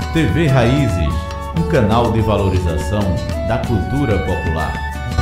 TV Raízes, um canal de valorização da cultura popular.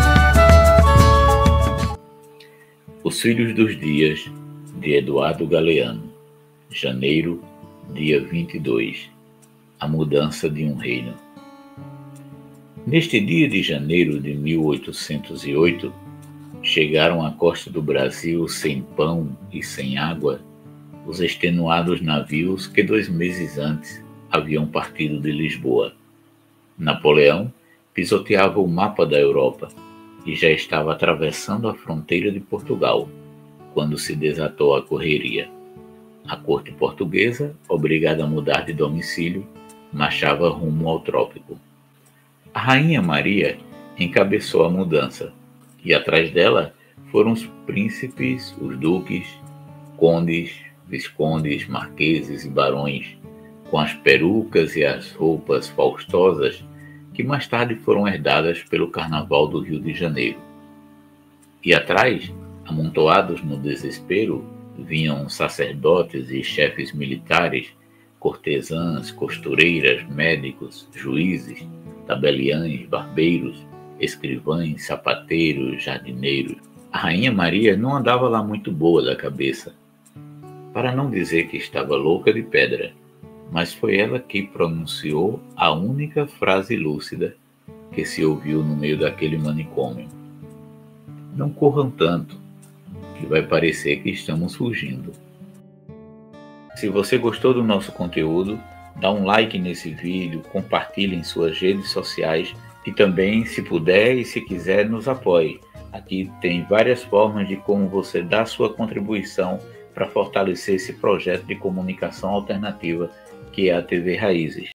Os Filhos dos Dias, de Eduardo Galeano. Janeiro, dia 22. A mudança de um reino. Neste dia de janeiro de 1808, chegaram à costa do Brasil sem pão e sem água os extenuados navios que 2 meses antes haviam partido de Lisboa. Napoleão pisoteava o mapa da Europa e já estava atravessando a fronteira de Portugal, quando se desatou a correria. A corte portuguesa, obrigada a mudar de domicílio, marchava rumo ao trópico. A Rainha Maria encabeçou a mudança, e atrás dela foram os príncipes, os duques, condes, viscondes, marqueses e barões, com as perucas e as roupas faustosas que mais tarde foram herdadas pelo Carnaval do Rio de Janeiro. E atrás, amontoados no desespero, vinham sacerdotes e chefes militares, cortesãs, costureiras, médicos, juízes, tabeliães, barbeiros, escrivães, sapateiros, jardineiros. A Rainha Maria não andava lá muito boa da cabeça, para não dizer que estava louca de pedra, mas foi ela que pronunciou a única frase lúcida que se ouviu no meio daquele manicômio. Não corram tanto, que vai parecer que estamos fugindo. Se você gostou do nosso conteúdo, dá um like nesse vídeo, compartilhe em suas redes sociais e também, se puder e se quiser, nos apoie. Aqui tem várias formas de como você dá sua contribuição para fortalecer esse projeto de comunicação alternativa que é a TV Raízes.